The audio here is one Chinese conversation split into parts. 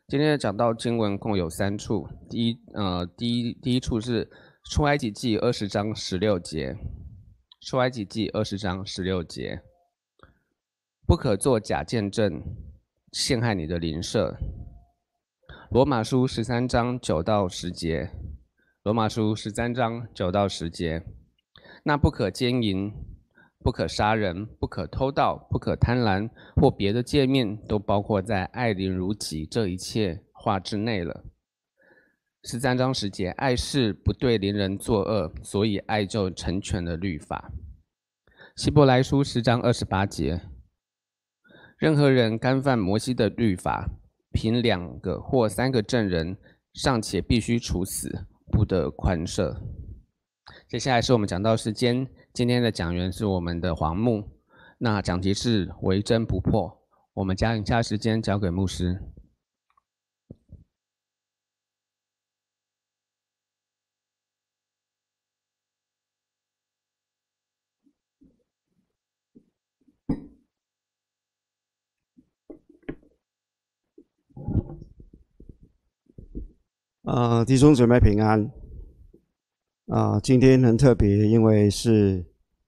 今天的讲到经文共有3处，第一处是出埃及记20章16节，出埃及记20章16节，不可作假见证，陷害你的邻舍。罗马书13章9到10节，罗马书13章9到10节，那不可奸淫，不可杀人，不可偷盗，不可贪婪，或别的诫命，都包括在爱邻如己这一切话之内了。13章10节，爱是不对邻人作恶，所以爱就成全了律法。希伯来书10章28节，任何人干犯摩西的律法，凭2个或3个证人，尚且必须处死，不得宽赦。接下来是我们讲道时间，今天的讲员是我们的黄牧，那讲题是为真不破。我们将以下时间交给牧师。 弟兄姊妹平安。今天很特别，因为是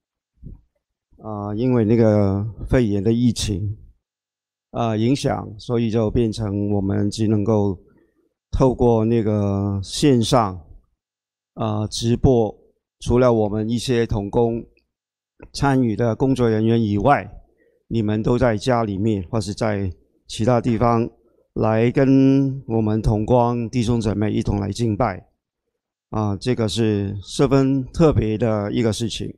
因为那个肺炎的疫情影响，所以就变成我们只能够透过那个线上直播，除了我们一些同工参与的工作人员以外，你们都在家里面或是在其他地方来跟我们同光弟兄姊妹一同来敬拜这个是十分特别的一个事情。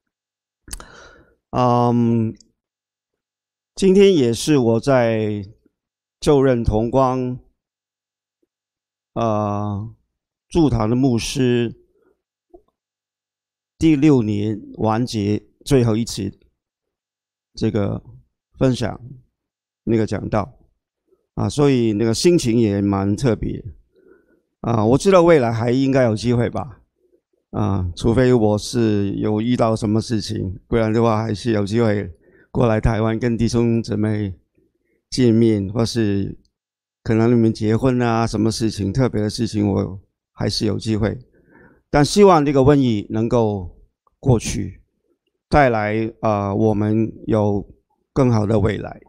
今天也是我在就任同光驻堂的牧师第6年完结最后一次这个分享那个讲道所以那个心情也蛮特别我知道未来还应该有机会吧除非我是有遇到什么事情，不然的话还是有机会过来台湾跟弟兄姊妹见面，或是可能你们结婚什么事情特别的事情，我还是有机会。但希望这个瘟疫能够过去，带来我们有更好的未来。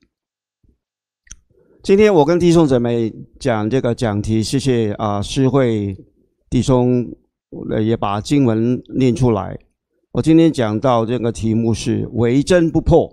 今天我跟弟兄姊妹讲这个讲题，谢谢诗慧弟兄也把经文念出来。我今天讲到这个题目是为真不破。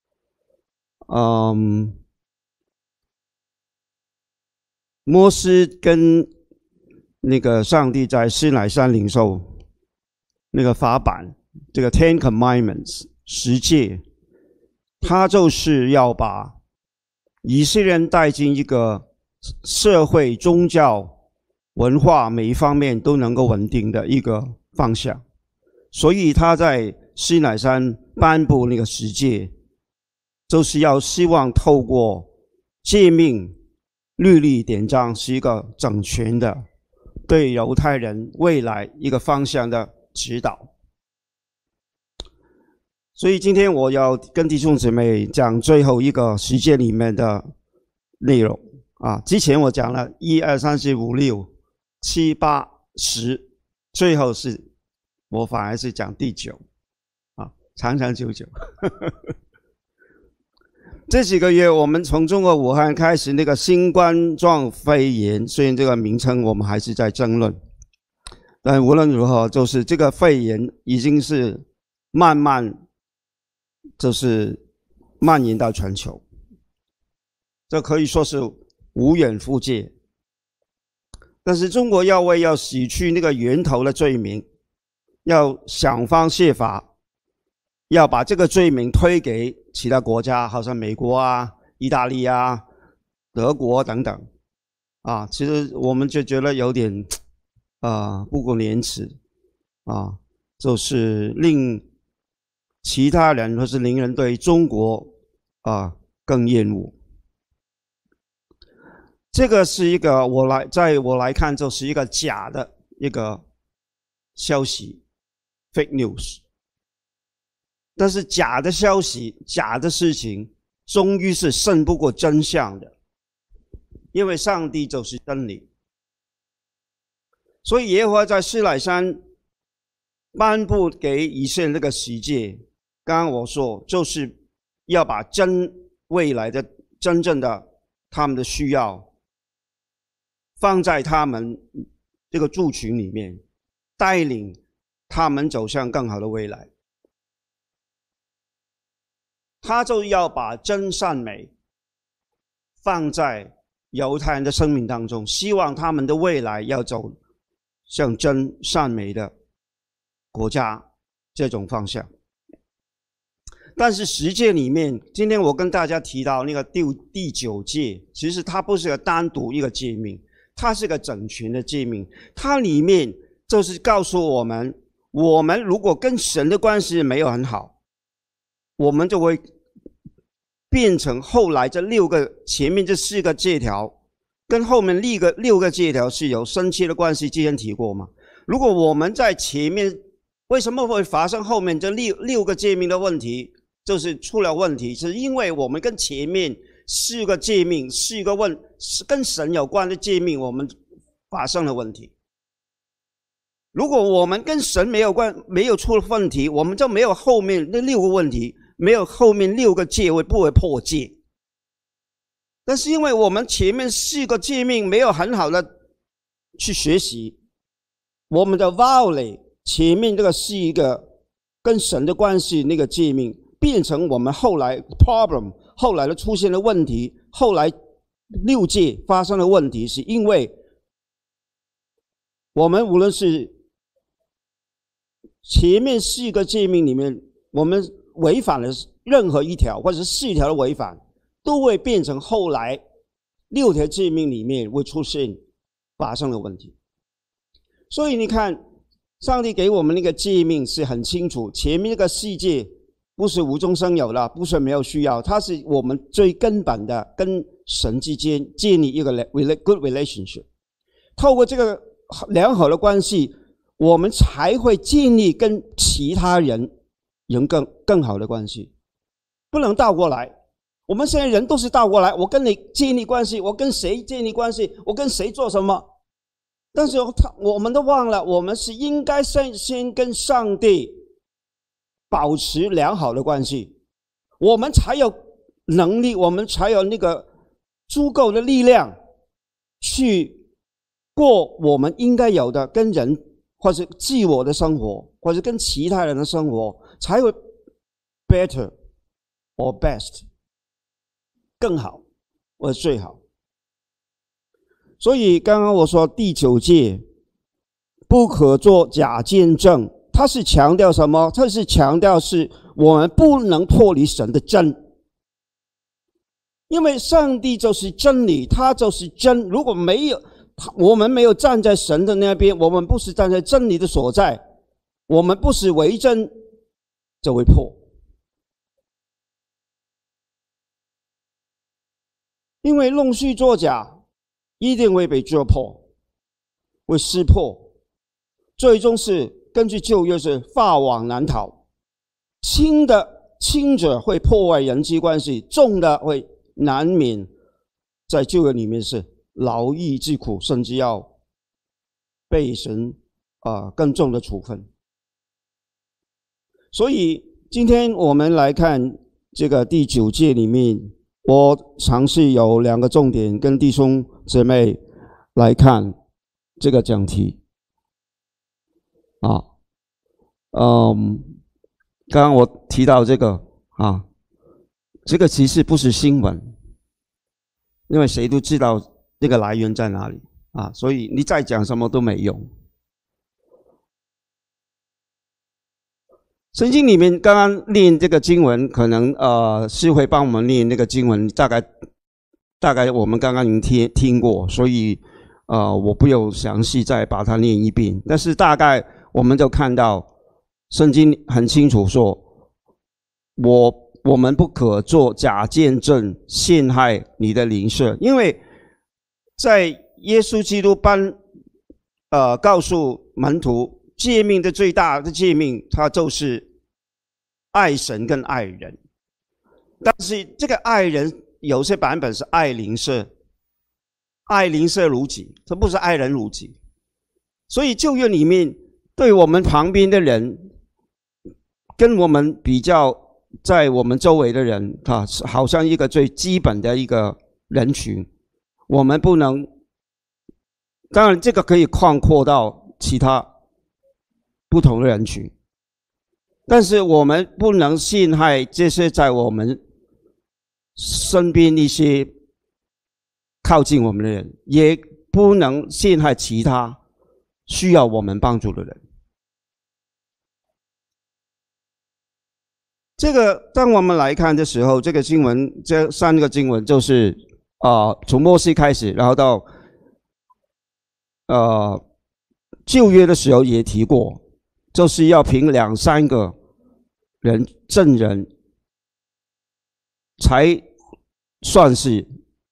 摩西跟那个上帝在西乃山领受那个法版，这个 Ten Commandments 10诫，他就是要把以色列人带进一个社会、宗教、文化每一方面都能够稳定的一个方向，所以他在西乃山颁布那个10诫，就是要希望透过诫命、律例、典章是一个整全的，对犹太人未来一个方向的指导。所以今天我要跟弟兄姊妹讲最后一个10诫里面的内容之前我讲了1、2、3、4、5、6、7、8、10，最后是我反而是讲第9长长久久。这几个月我们从中国武汉开始那个新冠状肺炎，虽然这个名称我们还是在争论，但无论如何，就是这个肺炎已经是慢慢就是蔓延到全球，这可以说是无远弗届。但是中国要洗去那个源头的罪名，要想方设法要把这个罪名推给其他国家，好像美国意大利德国等等其实我们就觉得有点不苟言辞就是令其他人或是令人对中国更厌恶。这个是一个在我来看就是一个假的一个消息 fake news， 但是假的消息、假的事情终于是胜不过真相的。 因为上帝就是真理。所以耶和华在西乃山颁布给以色列那个十诫，刚刚我说就是要把未来的真正的他们的需要放在他们这个族群里面，带领他们走向更好的未来。他就要把真善美放在犹太人的生命当中，希望他们的未来要走向真善美的国家这种方向。但是十诫里面，今天我跟大家提到那个第9诫，其实它不是个单独一个诫命，它是个整全的诫命。它里面就是告诉我们，我们如果跟神的关系没有很好，我们就会变成后来前面这4个诫条跟后面6个诫条是有深切的关系，之前提过嘛。如果我们在前面，为什么会发生后面这六个诫命的问题？就是出了问题，是因为我们跟前面4个诫命，4个跟神有关的诫命，我们发生了问题。如果我们跟神没有出问题，我们就没有后面那6个问题，没有后面6个诫不会破戒。但是因为我们前面4个诫命没有很好的去学习，我们的 violate 前面这个4个跟神的关系那个诫命，变成我们后来 problem， 后来的出现的问题，后来6诫发生的问题，是因为我们无论是前面4个诫命里面，我们违反了任何一条，或者是4条的违反，都会变成后来6条诫命里面会出现发生的问题。所以你看，上帝给我们那个诫命是很清楚，前面那个4诫不是无中生有的，不是没有需要，它是我们最根本的跟神之间建立一个 good relationship。透过这个良好的关系，我们才会建立跟其他人有更好的关系。不能倒过来，我们现在人都是倒过来，我跟你建立关系，我跟谁建立关系，我跟谁做什么。但是我们都忘了，我们是应该先跟上帝保持良好的关系，我们才有能力，我们才有那个足够的力量去过我们应该有的跟人或者自我的生活，或者跟其他人的生活，才会 better or best 更好或者最好。所以刚刚我说第9诫不可做假见证，它是强调什么？它是强调是我们不能脱离神的真，因为上帝就是真理，他就是真。如果没有我们没有站在神的那边，我们不是站在真理的所在，我们不是为真就会破。因为弄虚作假一定会被捉破，会识破，最终是根据旧约是法网难逃，轻者会破坏人际关系，重的会难免在旧约里面是劳役之苦，甚至要被神更重的处分。所以今天我们来看这个第9诫里面，我尝试有2个重点跟弟兄姊妹来看这个讲题刚刚我提到这个这个其实不是新闻，因为谁都知道这个来源在哪里所以你再讲什么都没用。圣经里面刚刚念这个经文，可能是会帮我们念那个经文，大概我们刚刚已经听过，所以我不用详细再把它念一遍。但是大概我们就看到圣经很清楚说，我们不可做假见证陷害你的邻舍，因为在耶稣基督告诉门徒诫命的最大的诫命，它就是爱神跟爱人。但是这个爱人有些版本是爱邻舍， 爱邻舍如己，这不是爱人如己。所以旧约里面对我们旁边的人，跟我们比较在我们周围的人，好像一个最基本的一个人群，我们不能，当然这个可以扩扩到其他不同的人群，但是我们不能陷害这些在我们身边一些靠近我们的人，也不能陷害其他需要我们帮助的人。这个当我们来看的时候，这个经文，这3个经文就是从摩西开始，然后到旧约的时候也提过，就是要凭2、3个人证人才算是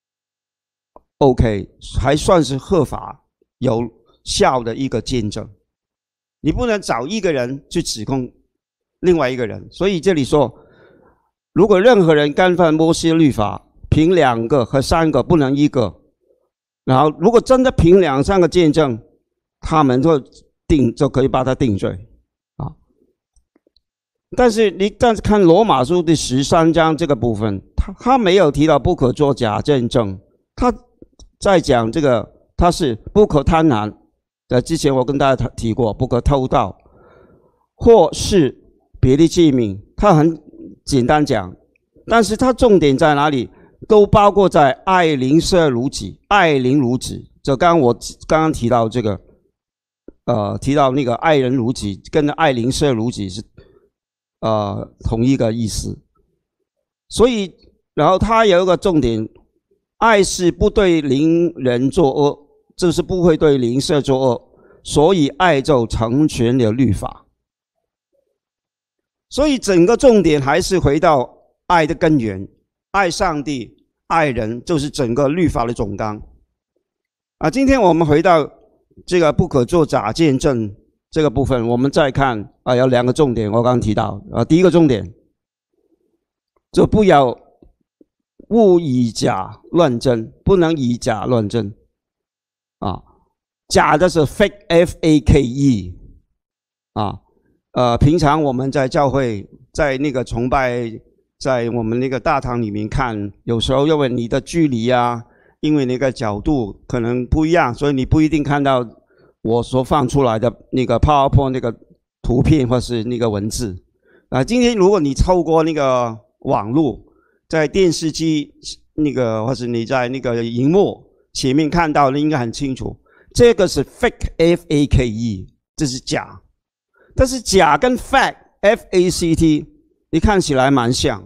OK， 还算是合法有效的一个见证。你不能找一个人去指控另外一个人，所以这里说，如果任何人干犯摩西律法，凭2个和3个，不能1个。然后，如果真的凭2、3个见证，他们就可以把他定罪啊。但是看罗马书第13章这个部分，他没有提到不可作假见证，他在讲这个他是不可贪婪。之前我跟大家提过，不可偷盗，或是别的诫命，他很简单讲，但是他重点在哪里？都包括在爱邻舍如己，爱邻如己。就我刚刚提到这个，提到那个爱人如己，跟爱邻舍如己是同一个意思。所以，然后他有一个重点，爱是不对邻人作恶，就是不会对邻舍作恶，所以爱就成全了律法。所以整个重点还是回到爱的根源，爱上帝，爱人，就是整个律法的总纲。今天我们回到这个不可作假见证这个部分，我们再看有2个重点，我刚刚提到第一个重点，就不要勿以假乱真，不能以假乱真假的是 fake F-A-K-E 平常我们在教会，在那个崇拜，在我们那个大堂里面看，有时候因为你的距离因为那个角度可能不一样，所以你不一定看到我所放出来的那个 PowerPoint 那个图片或是那个文字今天如果你透过那个网络，在电视机那个或是你在那个荧幕前面看到的，应该很清楚，这个是 fake F-A-K-E， 这是假。但是假跟 fact F-A-C-T 你看起来蛮像，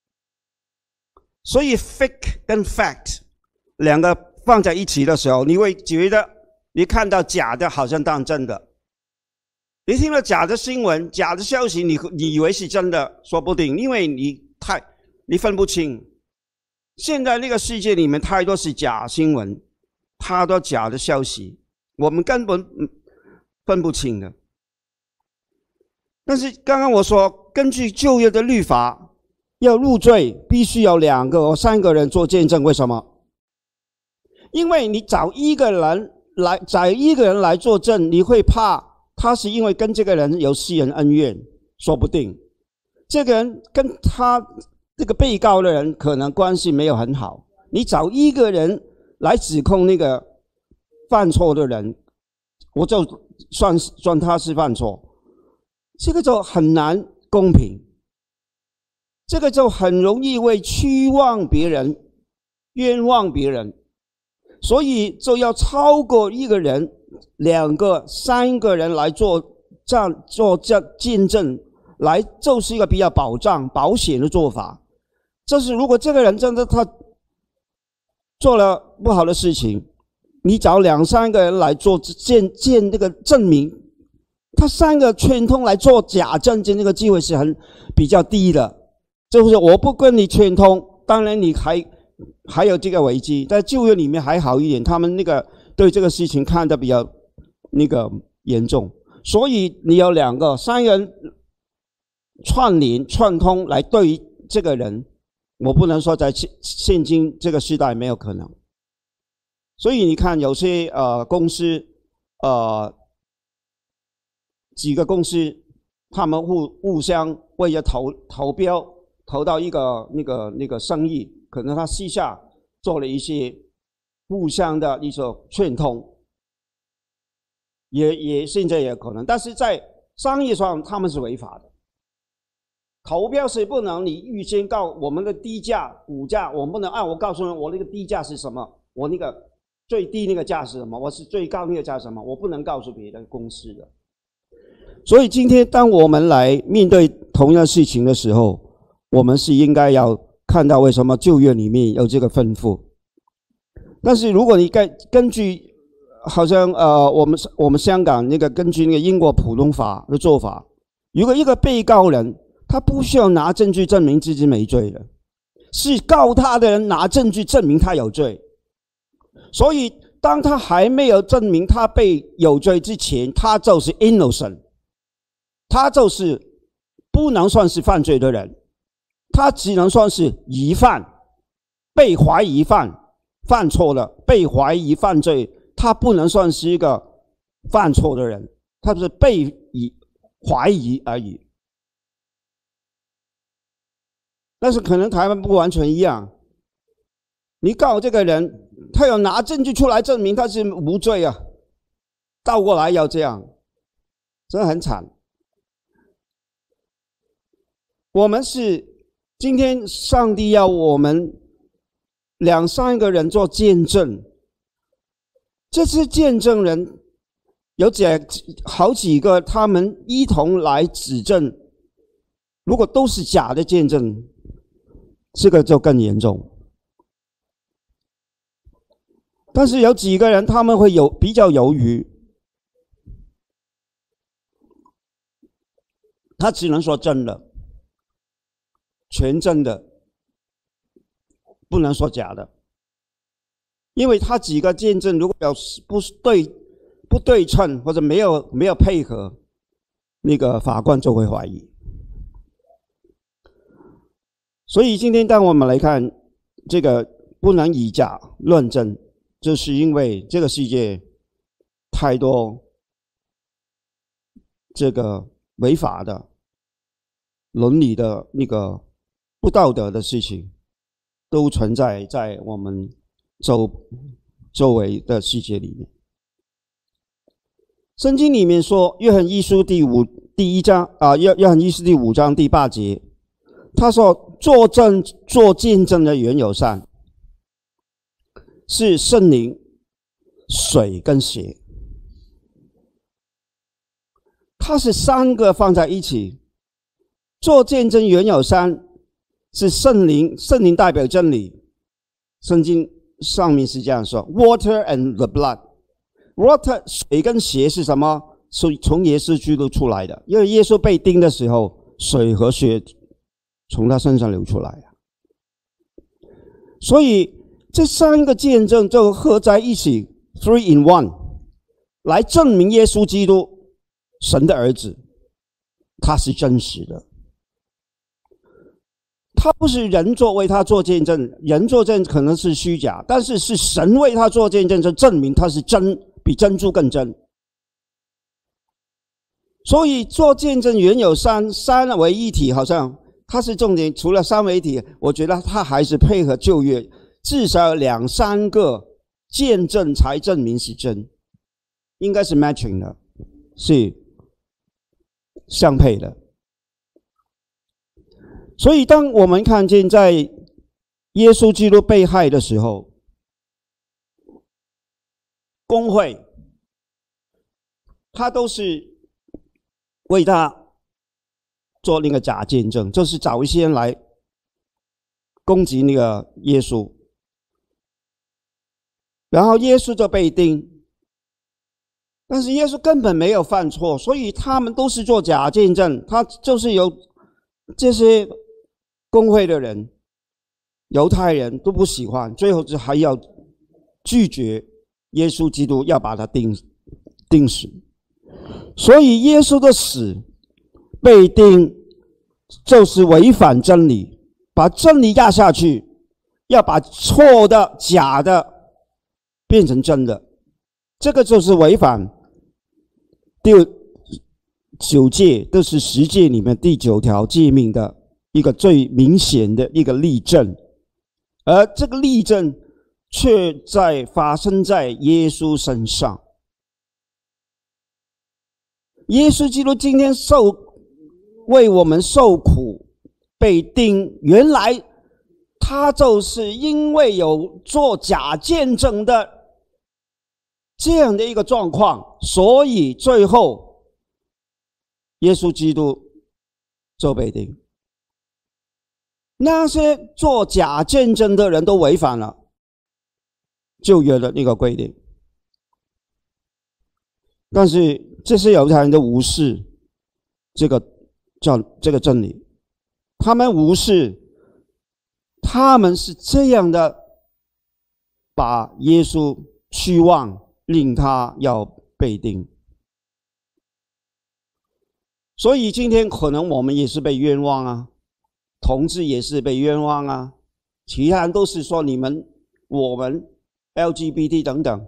所以 fake 跟 fact 2个放在一起的时候，你会觉得你看到假的好像当真的，你听了假的新闻、假的消息，你以为是真的，说不定，因为你分不清。现在那个世界里面太多是假新闻，太多假的消息，我们根本分不清的。但是刚刚我说，根据旧约的律法，要入罪必须有2个或3个人做见证。为什么？因为你找一个人来作证，你会怕他是因为跟这个人有私人恩怨，说不定这个人跟他这个被告的人可能关系没有很好，你找一个人来指控那个犯错的人，我就算他是犯错，这个就很难公平，这个就很容易会屈枉别人、冤枉别人，所以就要超过1个人、2个、3个人来做见证，来就是一个比较保险的做法。就是如果这个人真的他做了不好的事情，你找2、3个人来做这个证明，他3个串通来做假证件，这个机会是比较低的。就是我不跟你串通，当然你还有这个危机，在旧约里面还好一点，他们那个对这个事情看得比较那个严重，所以你有2个、3个人串通来对于这个人，我不能说在现今这个时代没有可能， 所以你看，有些公司，几个公司，他们互相为了投标，投到一个那个生意，可能他私下做了一些互相的一种串通，也现在也可能，但是在商业上他们是违法的。投标是不能你预先告我们的低价股价，我们不能我告诉你我那个低价是什么，我那个最低那个价是什么，我是最高那个价是什么，我不能告诉别的公司的。所以今天当我们来面对同样的事情的时候，我们是应该要看到为什么旧约里面有这个吩咐。但是如果你根据好像我们香港那个根据那个英国普通法的做法，如果一个被告人他不需要拿证据证明自己没罪的，是告他的人拿证据证明他有罪。所以当他还没有证明他被有罪之前，他就是 innocent， 他就是不能算是犯罪的人，他只能算是疑犯，被怀疑犯错了，被怀疑犯罪，他不能算是一个犯错的人，他是被怀疑而已。但是可能台湾不完全一样，你告这个人，他要拿证据出来证明他是无罪啊，倒过来要这样，真的很惨。我们是今天上帝要我们2、3个人做见证，这次见证人有好几个，他们一同来指证，如果都是假的见证，这个就更严重。但是有几个人他们会比较犹豫，他只能说真的，全真的，不能说假的，因为他几个见证如果有不对称或者没有配合，那个法官就会怀疑。所以今天当我们来看这个不能以假论真，就是因为这个世界太多这个违法的、伦理的那个不道德的事情，都存在在我们周围的世界里面。圣经里面说，约翰一书第1章约翰一书第5章第8节，他说做见证的原有3，是圣灵、水跟血，它是3个放在一起。做见证原有3，是圣灵代表真理，圣经上面是这样说 ：water and the blood。water 水跟血是什么？是从耶稣基督出来的，因为耶稣被钉的时候，水和血从他身上流出来了。所以这3个见证就合在一起 ，3 in 1， 来证明耶稣基督，神的儿子，他是真实的。他不是人为他做见证，人做见证可能是虚假，但是是神为他做见证，就证明他是真，比珍珠更真。所以做见证原有三为一体，好像它是重点。除了3为一体，我觉得它还是配合旧约，至少2、3个见证才证明是真，应该是 matching 的，是相配的。所以当我们看见在耶稣基督被害的时候，公会他都是为他做那个假见证，就是找一些人来攻击那个耶稣，然后耶稣就被钉，但是耶稣根本没有犯错，所以他们都是做假见证。他就是有这些公会的人，犹太人都不喜欢，最后还要拒绝耶稣基督，要把他钉死。所以耶稣的死被钉，就是违反真理，把真理压下去，要把错的、假的变成真的，这个就是违反第9诫，都是10诫里面第9条诫命的一个最明显的一个例证，而这个例证却发生在耶稣身上。耶稣基督今天为我们受苦被钉，原来他就是因为有做假见证的这样的一个状况，所以最后耶稣基督就被钉。那些做假见证的人都违反了旧约的那个规定，但是这些犹太人都无视这个真理，他们无视，他们是这样的把耶稣期望令他要被钉。所以今天可能我们也是被冤枉啊，同志也是被冤枉啊，其他人都是说我们 LGBT 等等，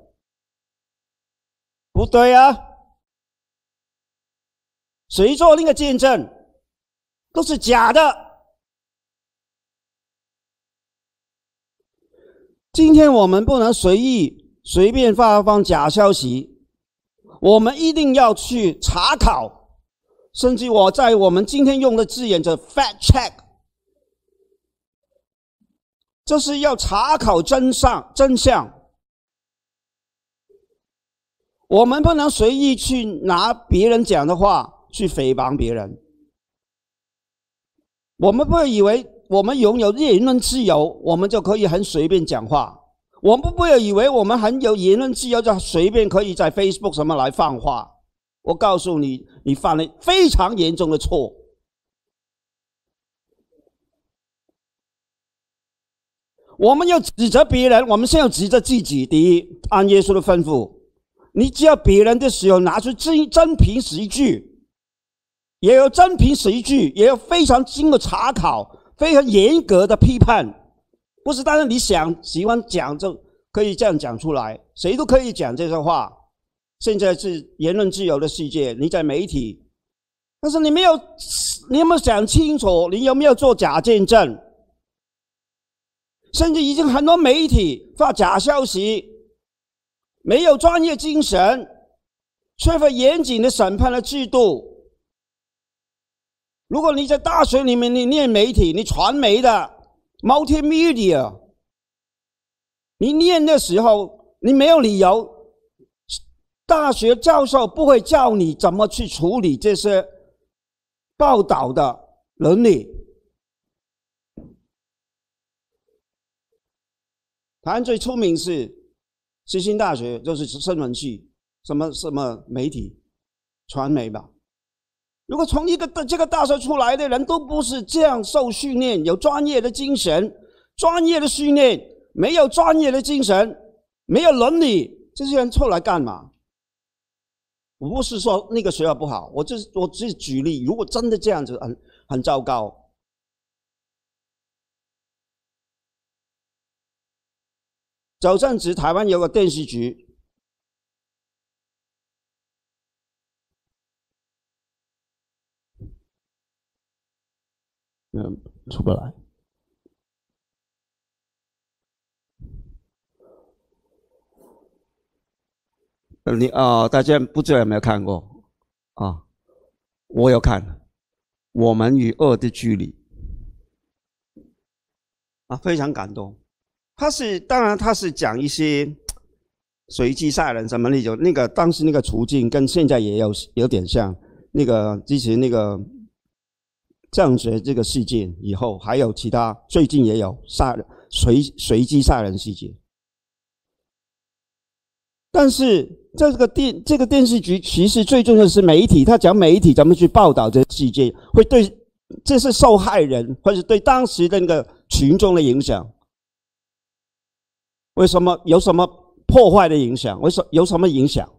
不对啊，谁做那个见证都是假的。今天我们不能随便发放假消息，我们一定要去查考，甚至我们今天用的字眼叫 fact check， 就是要查考真相。我们不能随意去拿别人讲的话去诽谤别人。我们不会以为我们拥有言论自由，我们就可以很随便讲话。我们不会以为我们很有言论自由，就随便可以在 Facebook 什么来放话。我告诉你，你犯了非常严重的错。我们要指责别人，我们先要指责自己。第一，按耶稣的吩咐，你只要别人的时候拿出真凭实据，也有真凭实据，也有非常经过查考、非常严格的批判，不是单单你喜欢讲就可以这样讲出来，谁都可以讲这些话。现在是言论自由的世界，你在媒体，但是你有没有想清楚，你有没有做假见证？甚至已经很多媒体发假消息，没有专业精神，缺乏严谨的审判的制度。如果你在大学里面你念媒体，你传媒的 multimedia， 你念的时候你没有理由，大学教授不会教你怎么去处理这些报道的伦理。台湾最出名是世新大学，就是新闻系，什么媒体传媒吧。如果从这个大学出来的人都不是这样受训练，有专业的精神、专业的训练，没有专业的精神，没有伦理，这些人出来干嘛？我不是说那个学校不好，我只是举例，如果真的这样子很糟糕。早阵子台湾有个电视局，出不来。大家不知道有没有看过啊？我有看《我们与恶的距离》啊，非常感动。当然他是讲一些随机杀人什么那种，当时那个处境跟现在也有点像。之前那个降学这个事件以后，还有其他最近也有随机杀人事件。但是这个电视局其实最重要的是媒体，他讲媒体怎么去报道这个事件，会对这是受害人或者对当时的那个群众的影响。为什么有什么破坏的影响？有什么影响？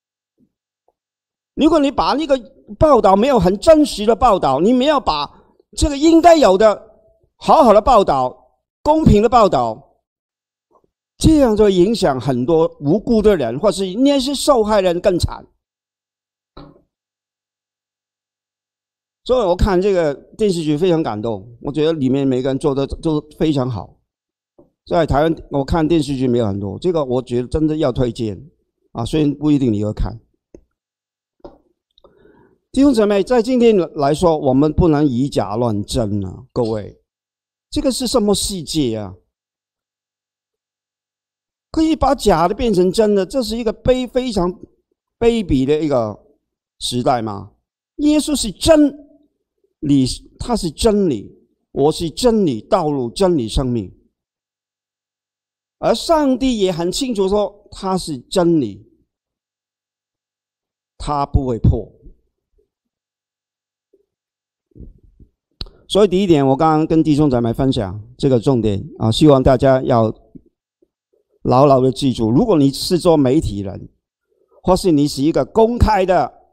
如果你把那个报道没有很真实的报道，你没有把这个应该有的好好的报道、公平的报道， 这样就影响很多无辜的人，或是那些受害人更惨。所以我看这个电视剧非常感动，我觉得里面每个人做的都非常好。在台湾我看电视剧没有很多，这个我觉得真的要推荐啊，虽然不一定你会看。弟兄姊妹，在今天来说，我们不能以假乱真啊，各位，这个是什么世界啊？可以把假的变成真的，这是一个非常卑鄙的一个时代吗？耶稣是真理，他是真理，我是真理道路，真理生命。而上帝也很清楚说他是真理，他不会破。所以第一点，我刚刚跟弟兄姊妹分享这个重点啊，希望大家要牢牢的记住，如果你是做媒体人，或是你是一个公开的，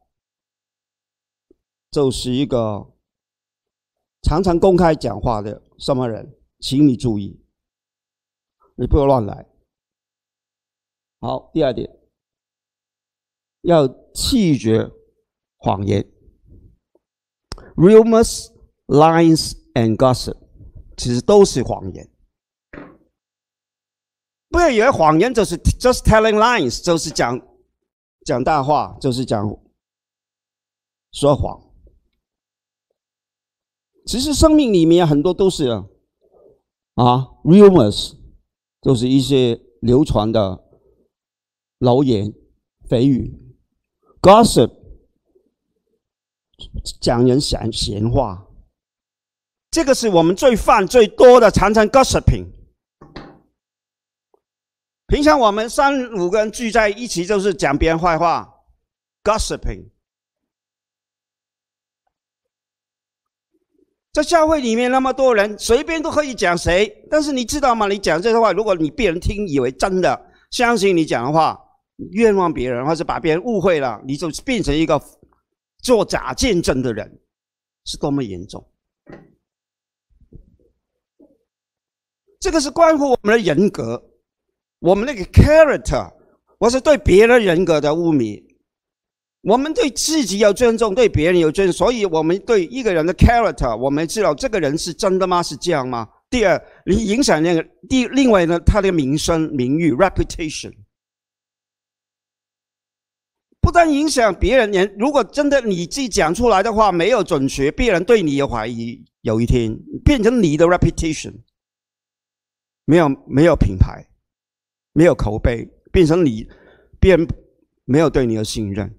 就是一个常常公开讲话的什么人，请你注意，你不要乱来。好，第二点，要弃绝谎言 ，rumors, lies and gossip， 其实都是谎言。不要以为谎言就是 just telling lies， 就是讲大话，就是说谎。其实生命里面很多都是rumors， 就是一些流传的流言蜚语 ，gossip 讲人闲话，这个是我们犯最多的，常常 gossiping。平常我们3-5个人聚在一起，就是讲别人坏话 ，gossiping。在教会里面那么多人，随便都可以讲谁，但是你知道吗？你讲这些话，如果你被人听以为真的，相信你讲的话，冤枉别人，或者把别人误会了，你就变成一个做假见证的人，是多么严重！这个是关乎我们的人格。我们那个 character， 我是对别人人格的污蔑。我们对自己有尊重，对别人有尊重，所以我们对一个人的 character， 我们知道这个人是真的吗？是这样吗？第二，你影响那个另外呢，他的名声、名誉 reputation， 不但影响别人，如果真的你自己讲出来的话没有准确，别人对你有怀疑，有一天变成你的 reputation， 没有品牌。没有口碑，变成别人没有对你的信任。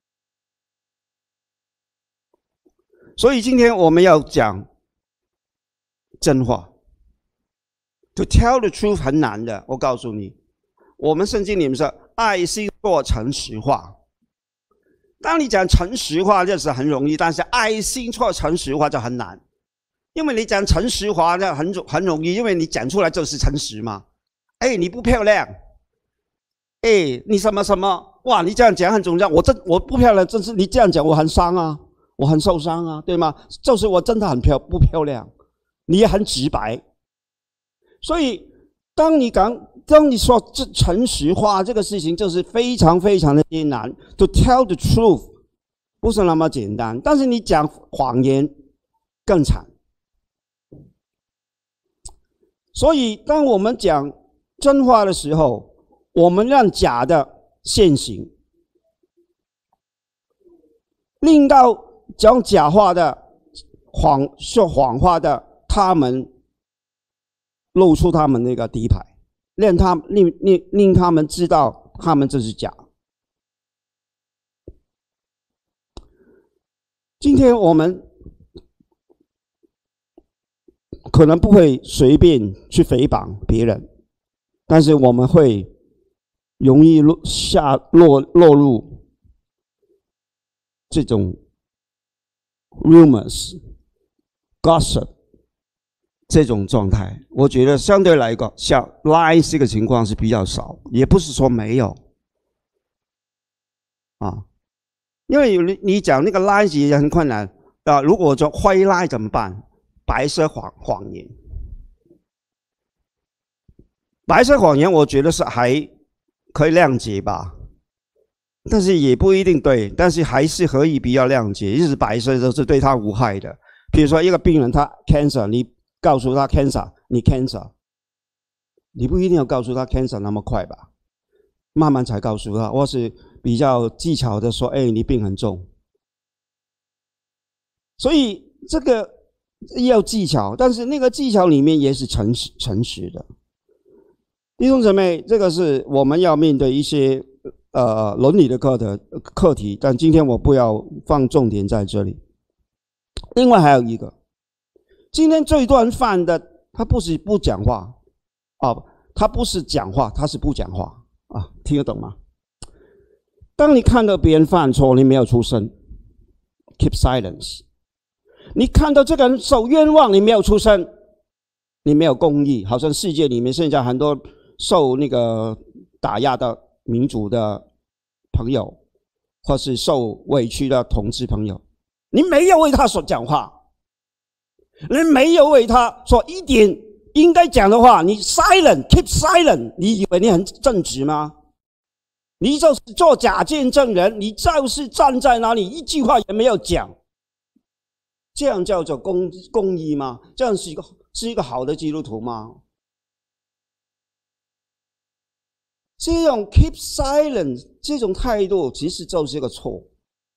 所以今天我们要讲真话 ，to tell the truth 很难的。我告诉你，我们圣经里面说爱心做诚实话。当你讲诚实话就是很容易，但是爱心做诚实话就很难，因为你讲诚实话呢很容易，因为你讲出来就是诚实嘛。你不漂亮，你什么什么，哇，你这样讲很重要。我不漂亮，真是你这样讲我很伤啊，我很受伤啊，对吗？就是我真的不漂亮，你也很直白。所以当你说这诚实话这个事情，就是非常非常的艰难。To tell the truth 不是那么简单，但是你讲谎言更惨。所以当我们讲真话的时候，我们让假的现行，令到讲假话的、说谎话的，他们露出他们那个底牌，令他们知道他们这是假。今天我们可能不会随便去诽谤别人，但是我们会容易落入这种 rumors、gossip 这种状态。我觉得相对来讲，像 lies 这个情况是比较少，也不是说没有因为你讲那个 lies 也很困难如果说灰 lie 怎么办？白色谎言。 白色谎言，我觉得是还可以谅解吧，但是也不一定对，但是还是可以比较谅解。就是白色都是对他无害的，比如说一个病人他 cancer， 你告诉他 cancer， 你 cancer， 你不一定要告诉他 cancer 那么快吧，慢慢才告诉他，或是比较技巧的说，哎，你病很重。所以这个要技巧，但是那个技巧里面也是诚实的。弟兄姊妹，这个是我们要面对一些伦理的课题，但今天我不要放重点在这里。另外还有一个，今天这一顿饭的，他不是不讲话啊，他不是讲话，他是不讲话啊，听得懂吗？当你看到别人犯错，你没有出声 ，keep silence。你看到这个人受冤枉，你没有出声，你没有公义。好像世界里面现在很多受那个打压的民主的朋友，或是受委屈的同志朋友，你没有为他所讲话，你没有为他说一点应该讲的话，你 keep silent， 你以为你很正直吗？你就是做假见证人，你就是站在那里一句话也没有讲，这样叫做公义吗？这样是一个好的基督徒吗？这种 keep silent 这种态度其实就是一个错。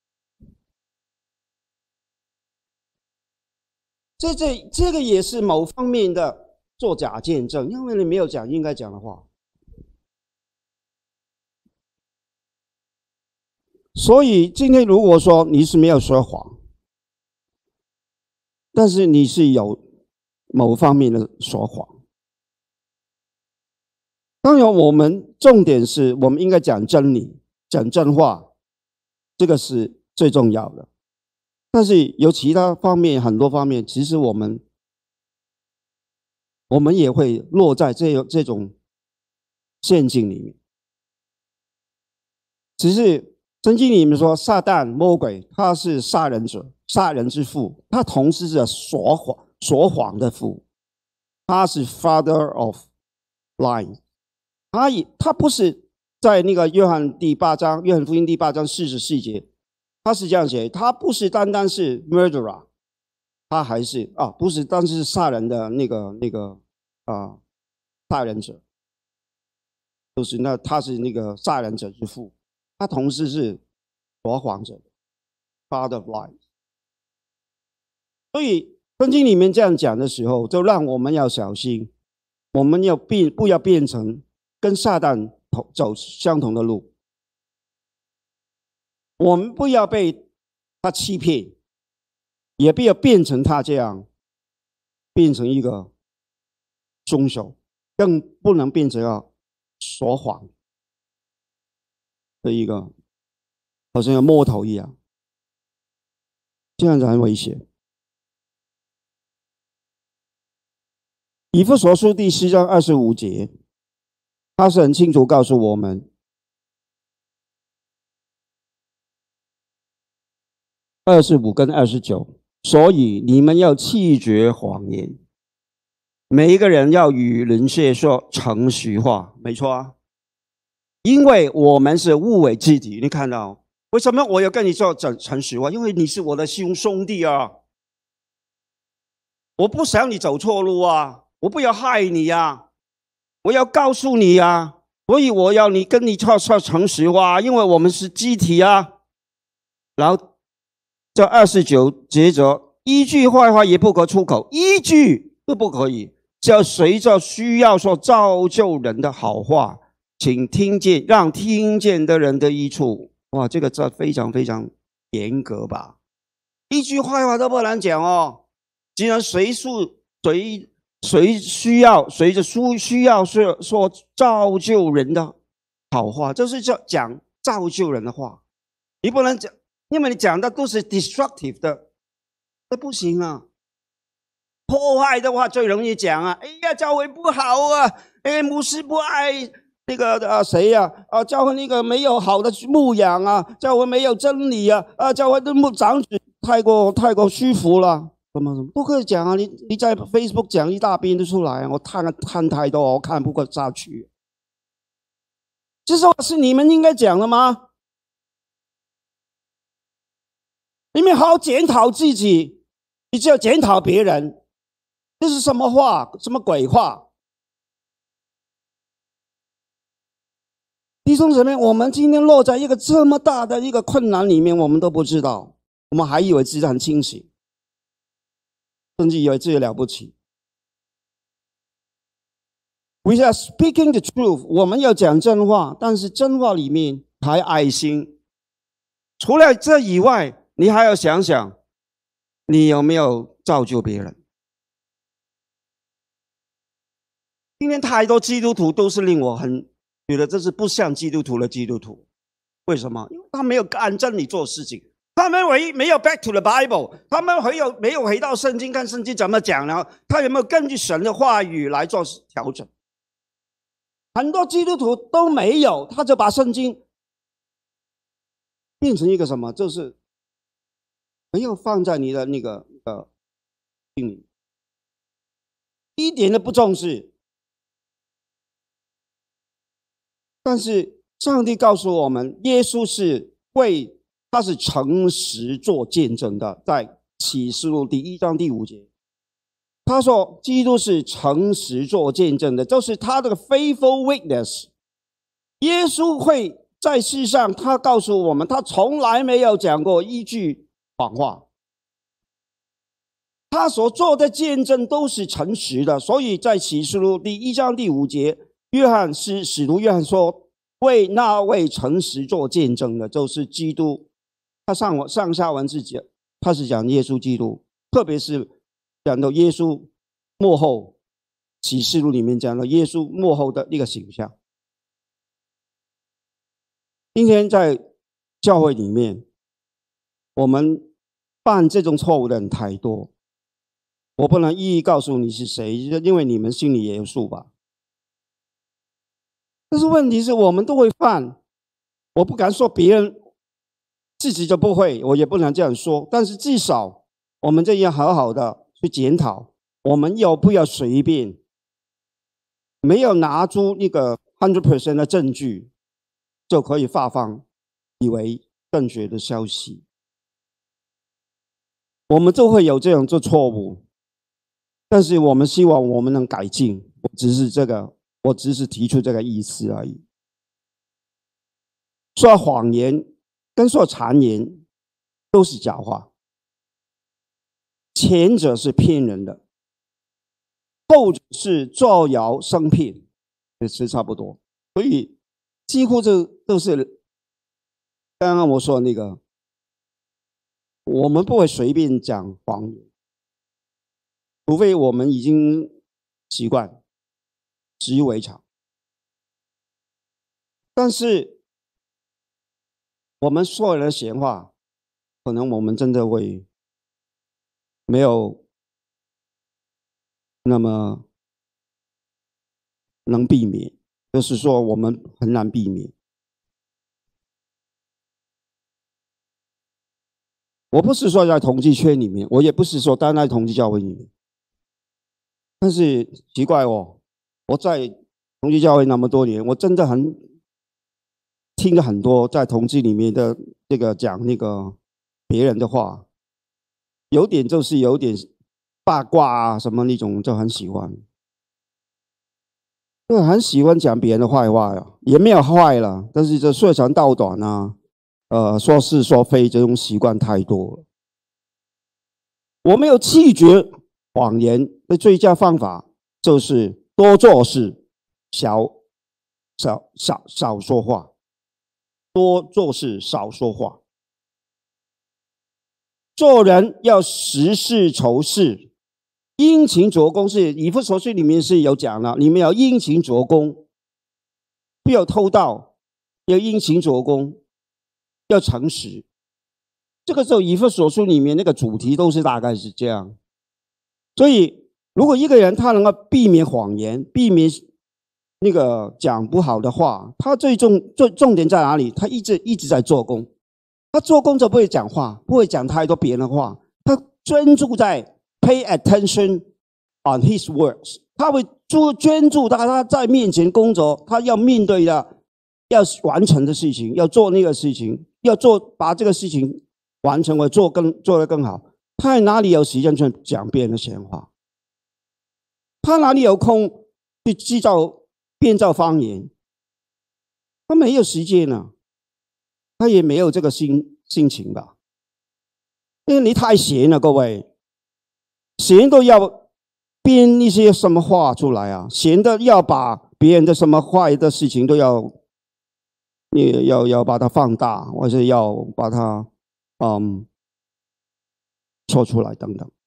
这个也是某方面的做假见证，因为你没有讲应该讲的话。所以今天如果说你是没有说谎，但是你是有某方面的说谎，当然我们重点是我们应该讲真理，讲真话，这个是最重要的。但是有其他方面，很多方面，其实我们也会落在这种陷阱里面。只是圣经里面说，撒旦魔鬼他是杀人者，杀人之父，他同时是说谎的父，他是 father of lying。他不是在那个约翰福音第8章44节，他是这样写，他不是单单是 murderer， 他还是不是单是杀人的那个杀人者，就是他是那个杀人者之父，他同时是说谎者 ，father of lies。所以圣经里面这样讲的时候，就让我们要小心，我们不要变成跟撒旦走相同的路，我们不要被他欺骗，也不要变成他这样，变成一个凶手，更不能变成要说谎的一个，好像要摸头一样，这样子很危险。以弗所书第4章25节，他是很清楚告诉我们，25跟29，所以你们要弃绝谎言，每一个人要与邻舍说诚实话，没错啊，因为我们是互为肢体。你看到为什么我要跟你说诚实话？因为你是我的兄弟啊，我不想你走错路啊，我不要害你啊，我要告诉你啊，所以我要跟你说诚实话，因为我们是肢体啊。然后这29接着，一句坏话也不可出口，一句都不可以，只要随着需要说造就人的好话，请让听见的人的益处。哇，这非常非常严格吧？一句坏话都不能讲哦，既然随着需要说造就人的好话，就是讲造就人的话，你不能讲，因为你讲的都是 destructive 的，那不行啊。破坏的话最容易讲啊，哎呀，教会不好啊，哎，牧师不爱那个谁呀？教会那个没有好的牧养啊，教会没有真理啊，教会的长子太过虚浮了， 什么都可以讲啊，你在 Facebook 讲一大篇都出来啊，我看太多，我看不过下去。这是你们应该讲的吗？你们好好检讨自己，你只有检讨别人，这是什么话？什么鬼话？弟兄姊妹，我们今天落在一个这么大的一个困难里面，我们都不知道，我们还以为自己很清醒，甚至以为自己了不起。We are speaking the truth， 我们要讲真话，但是真话里面还爱心。除了这以外，你还要想想，你有没有造就别人？今天太多基督徒都是令我很觉得这是不像基督徒的基督徒。为什么？因为他没有按真理做事情，他们没有 back to the Bible， 他们没有回到圣经，看圣经怎么讲呢？他有没有根据神的话语来做调整？很多基督徒都没有，他就把圣经变成一个什么？就是没有放在你的那个心里，一点都不重视。但是上帝告诉我们，耶稣他是诚实做见证的，在启示录第1章第5节。他说基督是诚实做见证的，就是他的 faithful witness。 耶稣会在世上，他告诉我们，他从来没有讲过一句谎话，他所做的见证都是诚实的。所以在启示录第1章第5节，使徒约翰说，为那位诚实做见证的就是基督。他上下文是讲，他是讲耶稣基督，特别是讲到耶稣末后，启示录里面讲到耶稣末后的一个形象。今天在教会里面，我们犯这种错误的人太多，我不能一一告诉你是谁，因为你们心里也有数吧。但是问题是我们都会犯，我不敢说别人自己就不会，我也不能这样说，但是至少我们这要好好的去检讨，我们要不要随便没有拿出一个 100% 的证据就可以发放以为正确的消息。我们都会有这样做错误，但是我们希望我们能改进，我只是提出这个意思而已。说谎言跟说谗言都是假话，前者是骗人的，后者是造谣生骗，也是差不多。所以几乎这都是刚刚我说的那个，我们不会随便讲谎言，除非我们已经习惯习以为常。但是我们说人的闲话，可能我们真的会没有那么能避免，就是说我们很难避免。我不是说在统计圈里面，我也不是说单在统计教会里面，但是奇怪哦，我在统计教会那么多年，我真的听了很多在统计里面的这个讲那个别人的话，有点八卦啊什么那种，就很喜欢，就很喜欢讲别人的坏话呀，也没有坏了，但是这说长道短啊，说是说非这种习惯太多了。我们要弃绝谎言的最佳方法就是多做事，少说话。多做事，少说话。做人要实事求是，殷勤做工，是以弗所书里面是有讲了，你们要殷勤做工，不要偷盗，要殷勤做工，要诚实。这个时候以弗所书里面那个主题都是大概是这样。所以如果一个人他能够避免谎言，避免那个讲不好的话，他重点在哪里？他一直在做工，他做工就不会讲话，不会讲太多别人的话，他专注在 pay attention on his works， 他会专注他在面前工作，他要面对的、要完成的事情，要做那个事情，把这个事情完成，做得更好。他哪里有时间去讲别人的闲话？他哪里有空去编造方言？他没有时间啊，他也没有这个心情吧？因为你太闲了，各位，闲都要编一些什么话出来啊？闲的要把别人的什么坏的事情都要把它放大，或者要把它说出来等等。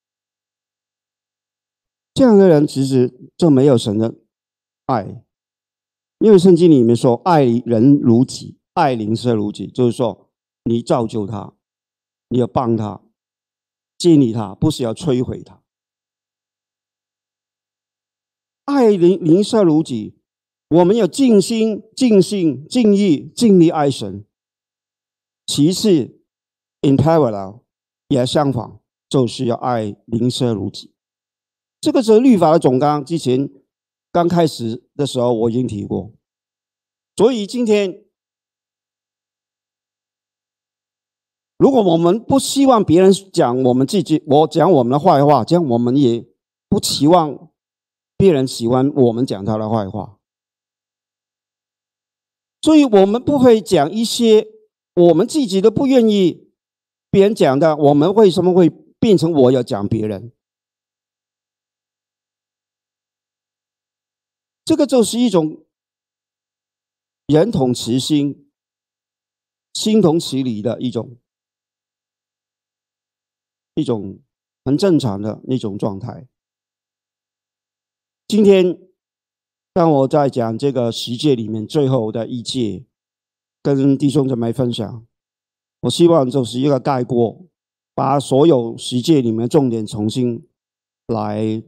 这样的人其实就没有神的爱，因为圣经里面说爱人如己，爱邻舍如己，就是说你造就他，你要帮他，建立他，不是要摧毁他。爱邻舍如己，我们要尽心、尽性、尽意、尽力爱神。其次 ，in parallel 也相反，就是要爱邻舍如己。这个是律法的总纲，之前刚开始的时候我已经提过。所以今天，如果我们不希望别人讲我们的坏话，这样我们也不期望别人喜欢我们讲他的坏话。所以我们不会讲一些我们自己都不愿意别人讲的，我们为什么会变成我要讲别人？这个就是一种人同其心、心同其理的一种很正常的那种状态。今天当我在讲这个十诫里面最后的一诫，跟弟兄姊妹分享，我希望就是一个概括，把所有十诫里面重点重新来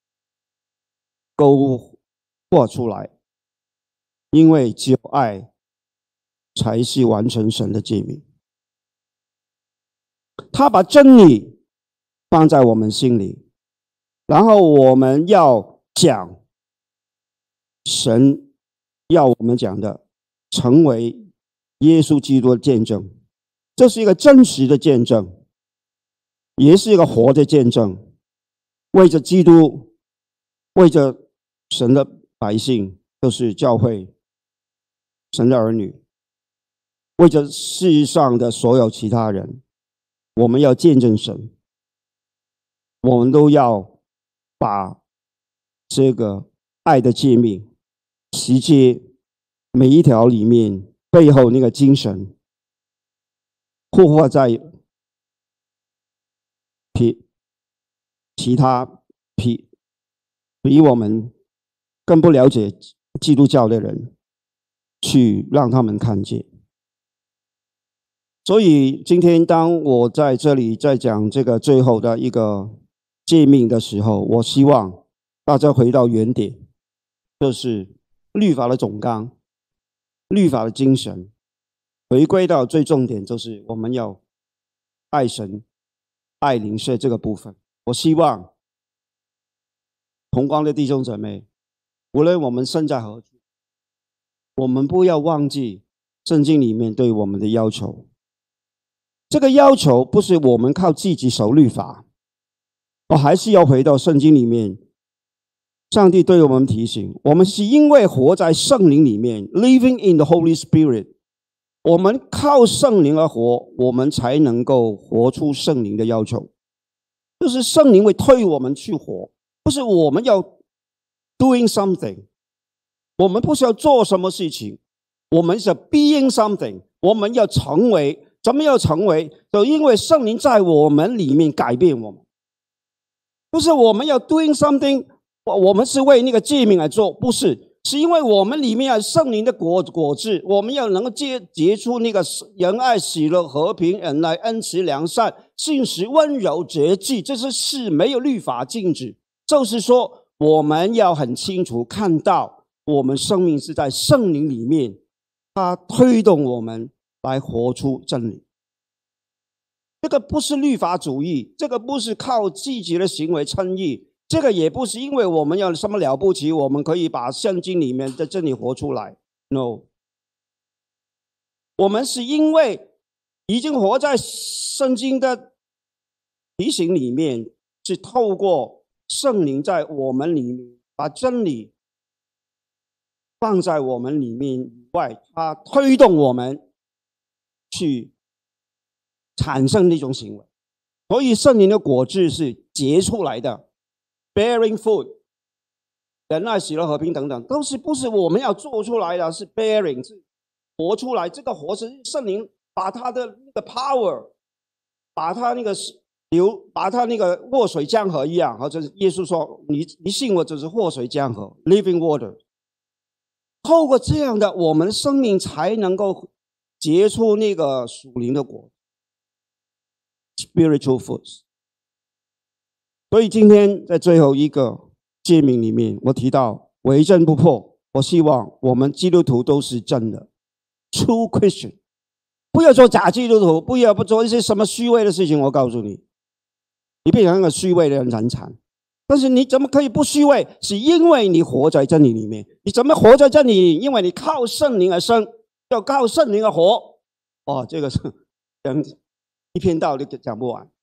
勾画出来，因为只有爱才是完成神的诫命。他把真理放在我们心里，然后我们要讲神要我们讲的，成为耶稣基督的见证。这是一个真实的见证，也是一个活的见证，为着基督，为着神的百姓，就是教会神的儿女，为着世上的所有其他人，我们要见证神，我们都要把这个爱的诫命，十诫每一条里面背后那个精神，刻画在其他比我们更不了解基督教的人，去让他们看见。所以今天当我在这里在讲这个最后的一个诫命的时候，我希望大家回到原点，就是律法的总纲，律法的精神，回归到最重点，就是我们要爱神、爱邻舍这个部分。我希望同光的弟兄姊妹，无论我们身在何处，我们不要忘记圣经里面对我们的要求。这个要求不是我们靠自己守律法，我还是要回到圣经里面，上帝对我们提醒，我们是因为活在圣灵里面 living in the Holy Spirit， 我们靠圣灵而活，我们才能够活出圣灵的要求。就是圣灵会推我们去活，不是我们要 doing something， 我们不是要做什么事情，我们是 being something， 我们要成为。怎么要成为？就因为圣灵在我们里面改变我们，不是我们要 doing something， 我们是为那个诫命来做，不是，是因为我们里面有圣灵的果子，我们要能够结出那个仁爱、喜乐、和平、忍耐、恩慈、良善、信实、温柔、节制，这是没有律法禁止。就是说，我们要很清楚看到，我们生命是在圣灵里面，它推动我们来活出真理。 这个不是律法主义，这个不是靠自己的行为称义，这个也不是因为我们有什么了不起，我们可以把圣经里面的真理活出来。No， 我们是因为已经活在圣经的提醒里面，是透过圣灵在我们里面把真理放在我们里面以外，它推动我们去产生那种行为。所以圣灵的果子是结出来的 ，bearing fruit， 仁爱、喜乐、和平等等，都是不是我们要做出来的，是 bearing， 是活出来。这个活是圣灵把他的那个 power， 把他那个把他那个祸水江河一样，或者是耶稣说：“你信我，就是祸水江河 ，living water。”透过这样的，我们的生命才能够结出那个属灵的果 ，spiritual fruits。所以今天在最后一个诫命里面，我提到为真不破。我希望我们基督徒都是真的 ，true Christian， 不要做假基督徒，不要做一些什么虚伪的事情。我告诉你，你变成一个虚伪的人很惨。但是你怎么可以不虚伪？是因为你活在真理里面。你怎么活在真理里？因为你靠圣灵而生，要靠圣灵而活。哦，这个是讲一篇道理讲不完。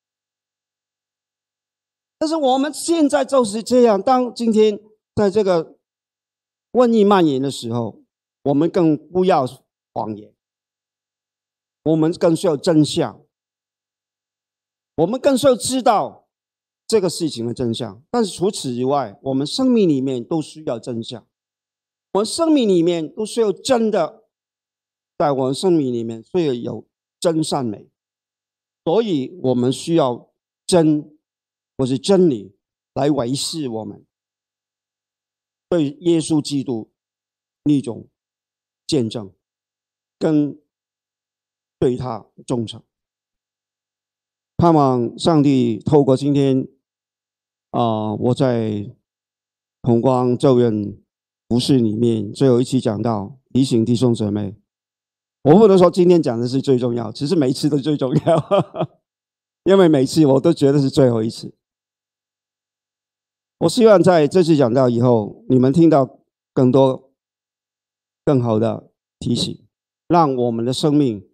但是我们现在就是这样。当今天在这个瘟疫蔓延的时候，我们更不要谎言，我们更需要真相，我们更需要知道这个事情的真相。但是除此以外，我们生命里面都需要真相，我们生命里面都需要真的，在我们生命里面需要有真善美，所以我们需要真或是真理来维系我们对耶稣基督那种见证跟对他忠诚。盼望上帝透过今天我在同光咒怨服事里面最后一期讲到提醒弟兄姊妹，我不能说今天讲的是最重要，其实每一次都最重要因为每次我都觉得是最后一次。我希望在这次讲到以后，你们听到更多更好的提醒，让我们的生命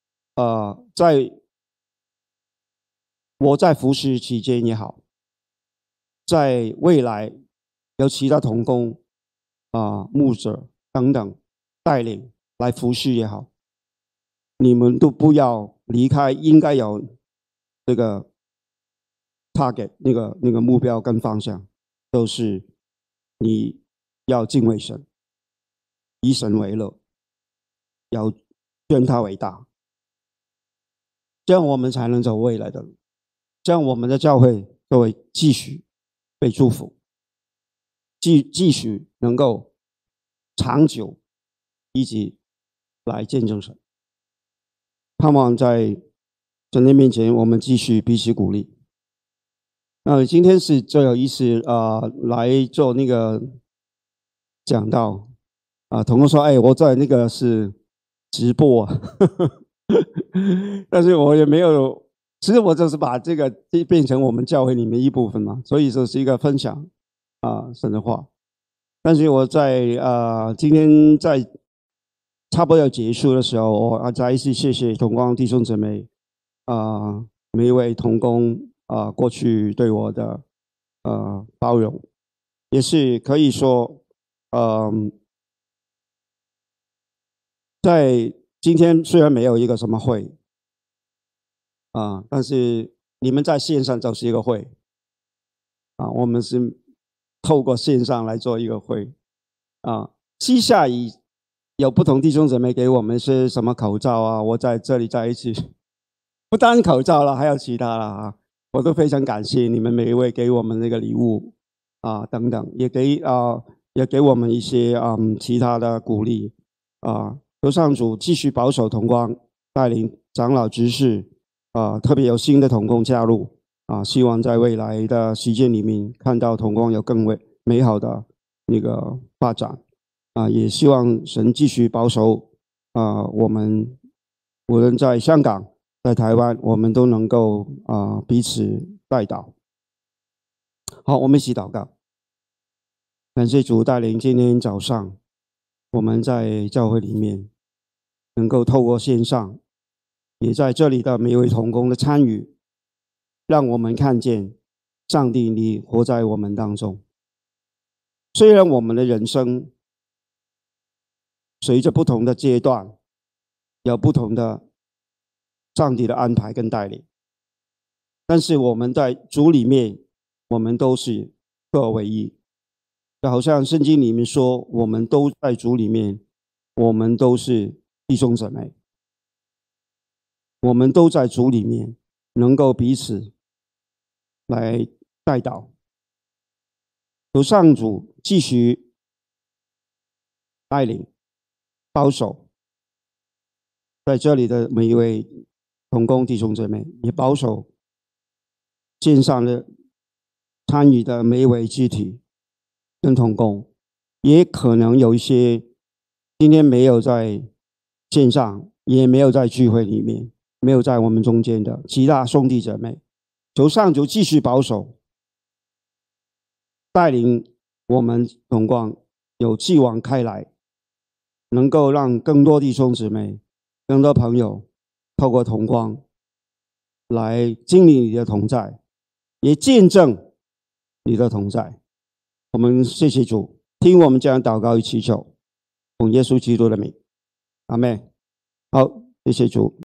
我在服事期间也好，在未来有其他同工牧者等等带领来服事也好，你们都不要离开应该有这个 target 那个目标跟方向，都是你要敬畏神，以神为乐，要愿他为大，这样我们才能走未来的路，这样我们的教会就会继续被祝福，继续能够长久一起来见证神。盼望在神的面前，我们继续彼此鼓励。今天是最后一次来做那个讲道同工说，我在那个是直播但是我也没有，其实我就是把这个变成我们教会里面一部分嘛，所以这是一个分享神的话。但是我在今天在差不多要结束的时候，我再一次谢谢同光弟兄姊妹每一位同工过去对我的包容，也是可以说在今天虽然没有一个什么会但是你们在线上就是一个会我们是透过线上来做一个会私下有不同弟兄姊妹给我们是什么口罩我在这里在一起，不单口罩了，还有其他了我都非常感谢你们每一位给我们那个礼物等等，也给我们一些其他的鼓励求上主继续保守同光，带领长老执事特别有新的同工加入希望在未来的时间里面看到同光有更美好的那个发展也希望神继续保守我们无论在香港在台湾，我们都能够彼此代祷。好，我们一起祷告。感谢主带领，今天早上我们在教会里面能够透过线上，也在这里的每一位同工的参与，让我们看见上帝你活在我们当中。虽然我们的人生随着不同的阶段有不同的上帝的安排跟带领，但是我们在主里面，我们都是合而为一。就好像圣经里面说，我们都在主里面，我们都是弟兄姊妹，我们都在主里面，能够彼此来代祷。求上主继续带领保守在这里的每一位同工弟兄姊妹，也保守线上的参与的每一位肢体跟同工。也可能有一些今天没有在线上，也没有在聚会里面，没有在我们中间的其他兄弟姐妹，求上主继续保守带领我们同工有继往开来，能够让更多弟兄姊妹、更多朋友透过同光来经历你的同在，也见证你的同在。我们谢谢主，听我们这样祷告与祈求，奉耶稣基督的名，阿们。好，谢谢主。